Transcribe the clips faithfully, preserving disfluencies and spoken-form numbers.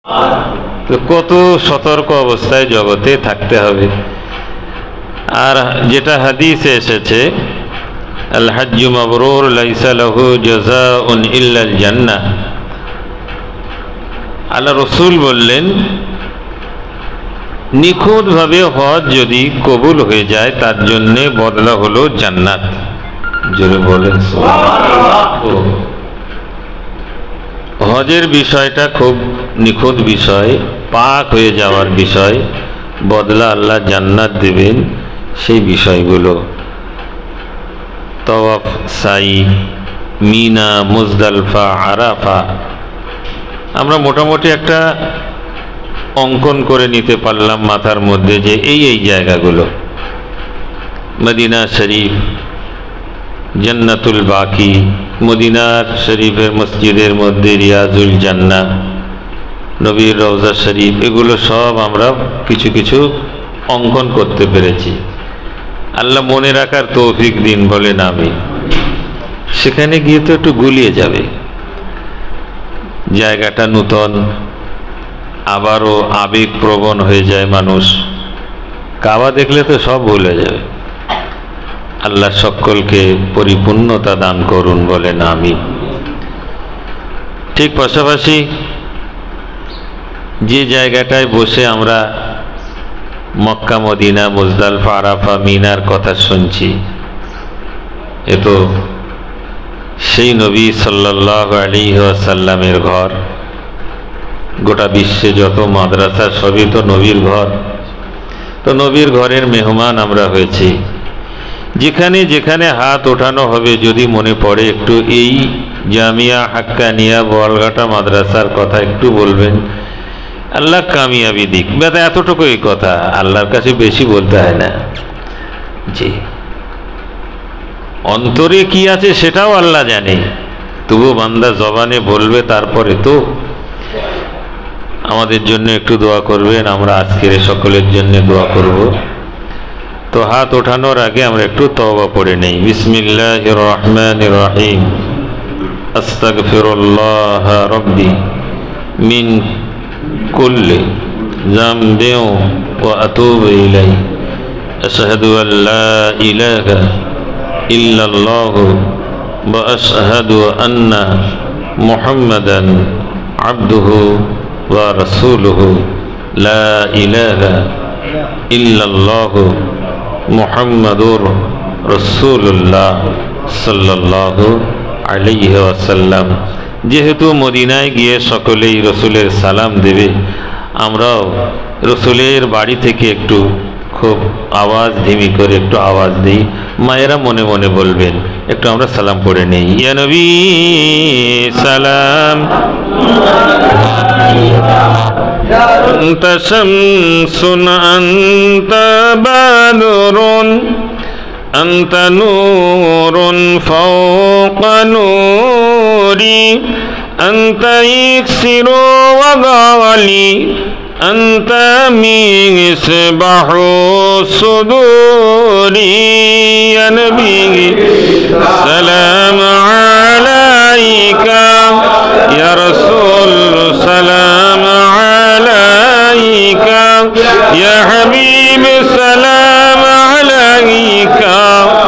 তো কত সতর্ক অবস্থায় জগতে থাকতে হবে। আর যেটা হাদিসে এসেছে, আল হাজ্জু মাবরুর লাইসা লাহু জাযাউন ইল্লাল জান্নাহ, আল্লাহ রসুল বললেন নিখুঁতভাবে হজ যদি কবুল হয়ে যায় তার জন্যে বদলা হলো জান্নাত। জোরে বলেন সুবহানাল্লাহ। হজের বিষয়টা খুব নিখুঁত বিষয়, পাক হয়ে যাওয়ার বিষয়, বদলা আল্লাহ জান্নাত দেবেন সেই বিষয়গুলো। তওয়াফ, সাই, মিনা, মুজদালফা, আরাফা, আমরা মোটামুটি একটা অঙ্কন করে নিতে পারলাম মাথার মধ্যে যে এই এই জায়গাগুলো, মদিনা শরীফ, জান্নাতুল বাকি, মদিনার শরীফের মসজিদের মধ্যে রিয়াজুল জান্নাহ, নবীর রওজা শরীফ, এগুলো সব আমরা কিছু কিছু অঙ্কন করতে পেরেছি। আল্লাহ মনে রাখার তৌফিক দিন বলেন আমিন। সেখানে গিয়ে তো একটু গুলিয়ে যাবে, জায়গাটা নূতন, আবারও আবেগপ্রবণ হয়ে যায় মানুষ। কাবা দেখলে তো সব ভুলে যাবে। আল্লাহ সকলকে পরিপূর্ণতা দান করুন বলেন আমিন। ঠিক পাশাপাশি যে জায়গাটায় বসে আমরা মক্কা, মদিনা, মুজদালফা, আরাফা, মিনার কথা শুনছি, এ তো সেই নবী সাল্লাল্লাহু আলাইহি ওয়াসাল্লামের ঘর। গোটা বিশ্বে যত মাদ্রাসা সবই তো নবীর ঘর। তো নবীর ঘরের মেহমান আমরা হয়েছি। যেখানে যেখানে হাত ওঠানো হবে যদি মনে পড়ে একটু এই জামিয়া হাক্কানিয়া বোয়ালঘাটা মাদ্রাসার কথা একটু বলবেন, আল্লাহ কামিয়াবি দিক। বেটা এতটুকুই কথা, আল্লাহর কাছে বেশি বলতে হয় না। জি, অন্তরে কি আছে সেটাও আল্লাহ জানে, তবু বান্দা জবানে বলবে। তারপরে তো আমাদের জন্য একটু দোয়া করবেন, আমরা আজকের সকলের জন্য দোয়া করব। তো হাত ওঠানোর আগে আমরা একটু তওবা পড়ে নেই। বিসমিল্লাহির রহমানির রহিম। আস্তাগফিরুল্লাহ রাব্বি মিন কুল্লি যামবিন ওয়া আতুবু ইলাইহি। আশহাদু আল লা ইলাহা ইল্লাল্লাহু ওয়া আশহাদু আন্না মুহাম্মাদান আবদুহু ওয়া রাসূলুহু। লা ইলাহা ইল্লাল্লাহু মুহাম্মাদুর রাসূলুল্লাহ সাল্লাল্লাহু আলাইহি ওয়াসাল্লাম। যেহেতু মদিনায় গিয়ে সকলেই রসুলের সালাম দেবে, আমরাও রসুলের বাড়ি থেকে একটু খুব আওয়াজ ধিমি করে একটু আওয়াজ দিই। মায়েরা মনে মনে বলবেন, একটু আমরা সালাম পড়ে নেই। ইয়া নবী সালাম আনতা শামসুন আনতা বাদরুন আনতা নূরুন ফাওকা নূরি আনতা ইকসিরু ওয়া গালি আনতা মিসবাহু সুদুরি। ইয়া নবী সালাম আলাইকা, ইয়া রাসূল সালাম আলাইকা, ইয়া হাবিব সালাম আলাইকা।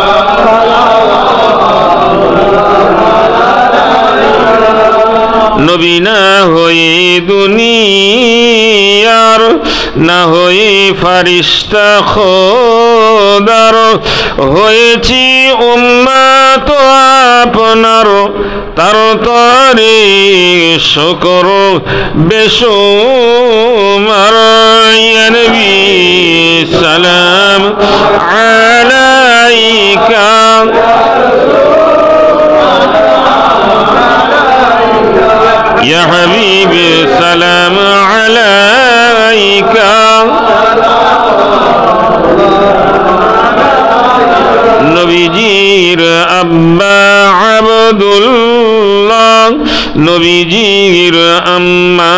নবী না হয়ে দুনিয়ার, না হয়ে ফারিস্তা খোদার, হয়েছি উম্মত আপনার, তার তরে শুকর বেশুমার। ইয়া নবী সালাম আলাইকা, ইয়া হাবিব সালাম আলাইকা। নবীজির আব্বা আব্দুল্লাহ, নবীজির আম্মা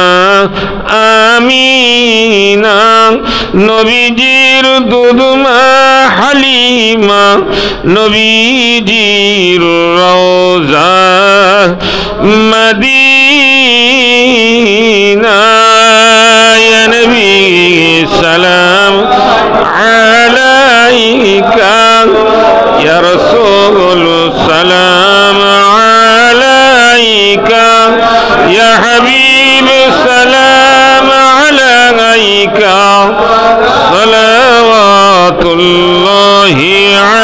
আমিনা, নবীজির দুধমা হালিমা, নবীজির রওজা মদিনা। আলাইকা ইয়া রাসূল সালাম আলাইকা ইয়া হাবিব সালাম আলাইকা সালাওয়াতুল্লাহি